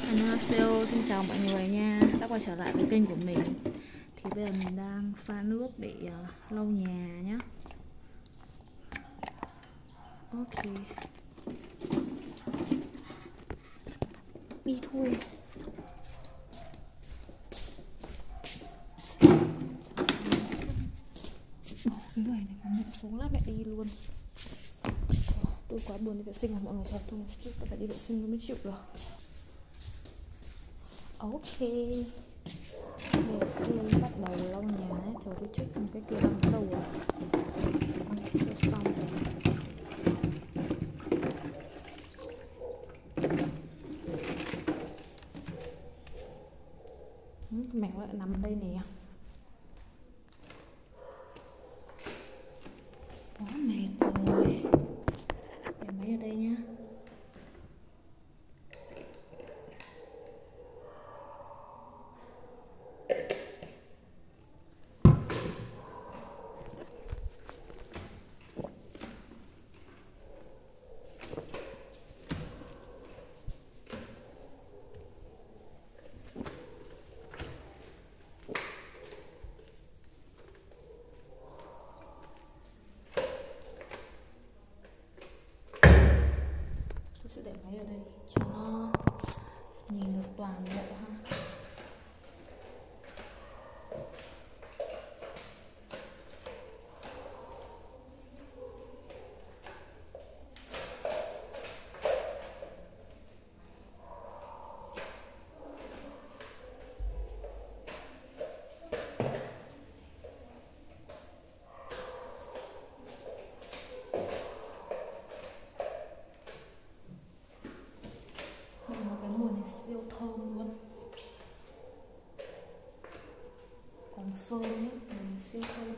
Hello, xin chào mọi người nha, đã quay trở lại với kênh của mình. Thì bây giờ mình đang pha nước để lau nhà nhé. Ok, đi thôi. Cái này còn nhận xuống lát mẹ đi luôn. Tôi quá buồn đi vệ sinh, là mọi người chờ tôi một chút, tôi phải đi vệ sinh mới chịu được. Ok, bây giờ sẽ bắt đầu lau nhà nhé. Chờ tôi check xem cái kia đang ở đâu rồi. Tôi xong rồi. Mẹ lại nằm đây nè. Quá mệt rồi. Để máy ở đây nhá. Tôi sẽ để máy ở đây cho nó nhìn được toàn bộ ha. Mà cái mùi này siêu thơm luôn. Còn sơn ấy, mùi này siêu thơm.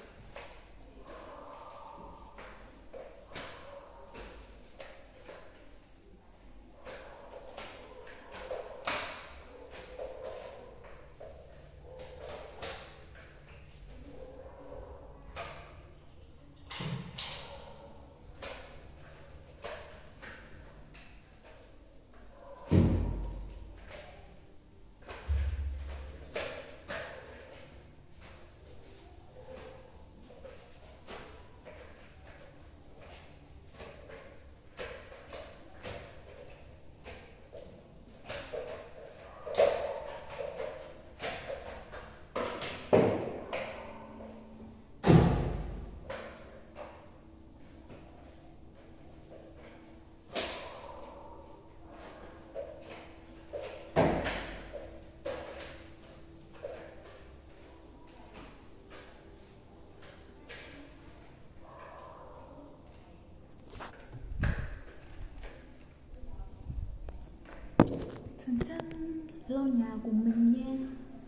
Chân chân, lau nhà của mình nha.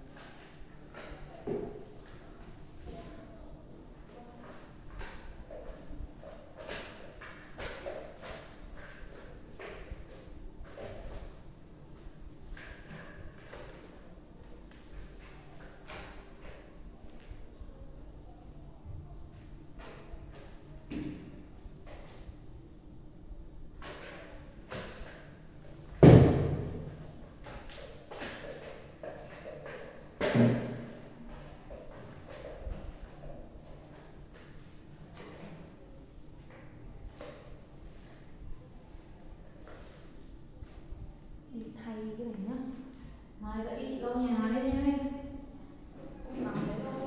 Đi thay cái này nhá. Mai dậy chị lau nhà đây nha. Không nằm đấy đâu.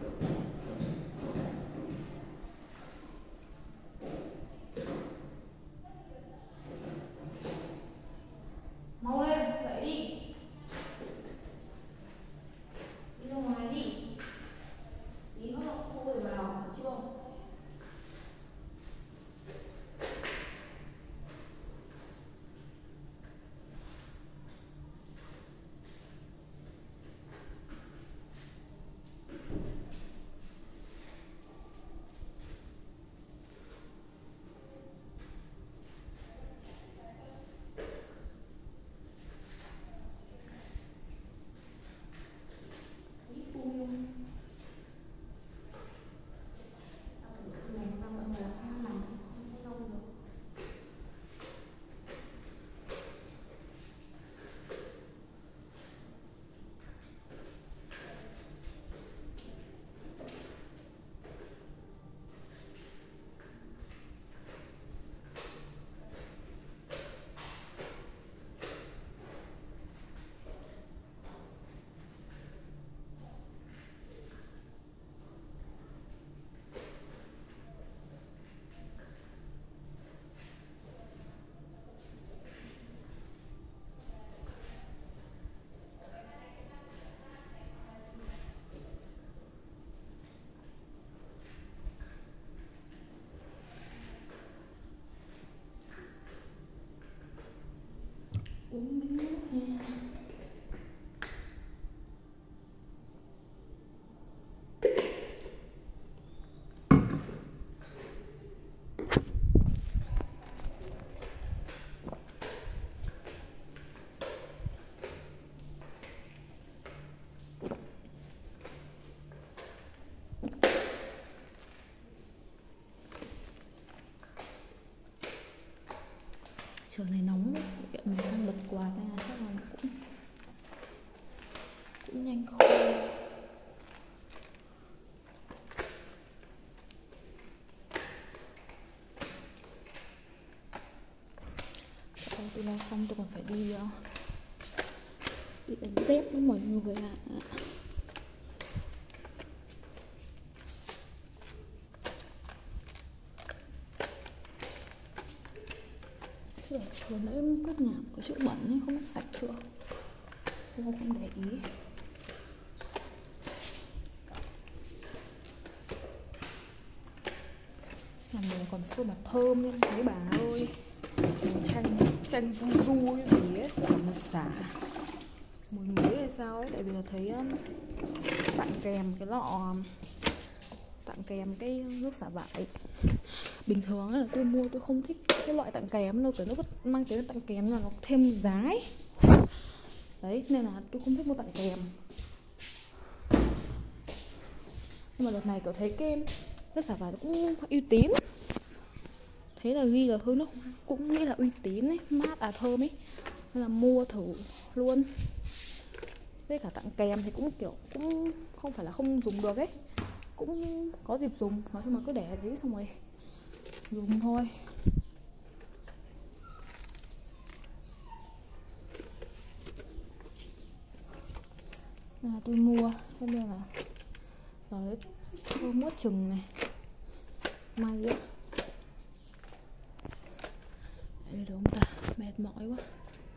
Mau lên, dậy đi. Đi ra ngoài đi. Tí nữa nó khô rồi vào, được chưa? uống miếng nước nha. Trời này nóng đấy, mình đang bật quạt nên là chắc là cũng nhanh khô. Tôi lau xong tôi còn phải đi đánh dép nữa mọi người ạ. Vừa nãy quét nhà có chỗ bẩn ấy, không sạch chưa? Tôi không để ý. Nhà mình còn phun mà thơm luôn thấy bà ơi. Chanh du cái gì ấy, cả một xả mùi muối hay sao ấy. Tại vì là thấy tặng kèm cái lọ, tặng kèm cái nước xả vải. Bình thường là tôi mua tôi không thích cái loại tặng kèm đâu, kiểu nó mang tiếng tặng kèm là nó thêm giá ấy. Đấy nên là tôi không thích mua tặng kèm. Nhưng mà đợt này kiểu thấy cái nước xả vải nó cũng uy tín, thấy là ghi là hương nước cũng nghĩ là uy tín ấy, mát thơm ấy, nên là mua thử luôn. Với cả tặng kèm thì cũng kiểu cũng không phải là không dùng được ấy, cũng có dịp dùng, nói chung là cứ để đấy xong rồi dùng thôi. Nên là tôi mua, thế nên là rồi tôi mốt chừng này may á. Đây được không ta, mệt mỏi quá.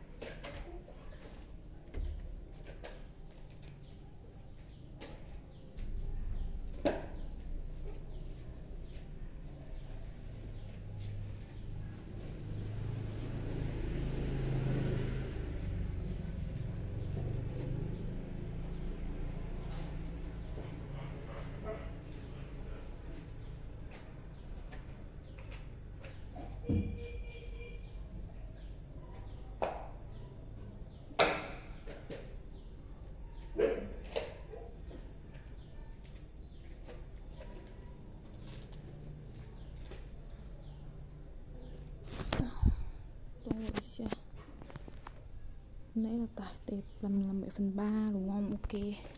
Nãy là tải tệp làm 7/3 đúng không? Ok.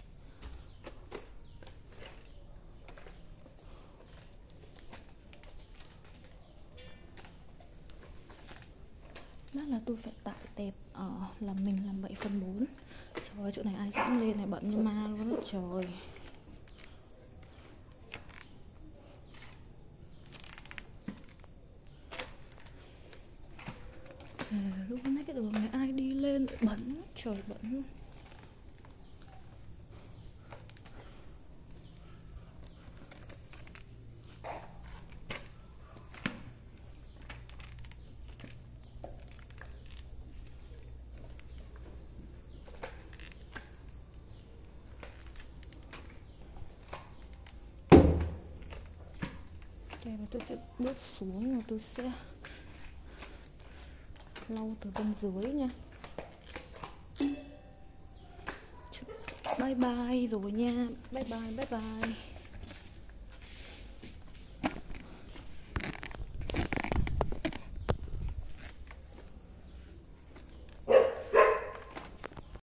Lát là tôi phải tải tệp là mình làm 7/4. Trời ơi, chỗ này ai dẫm lên này bận như ma luôn đó trời. Lúc nãy cái đường này ai đi lên bẩn, trời bẩn luôn. Đây là tôi sẽ bước xuống và tôi sẽ lau từ bên dưới nha. Bye bye rồi nha. Bye bye.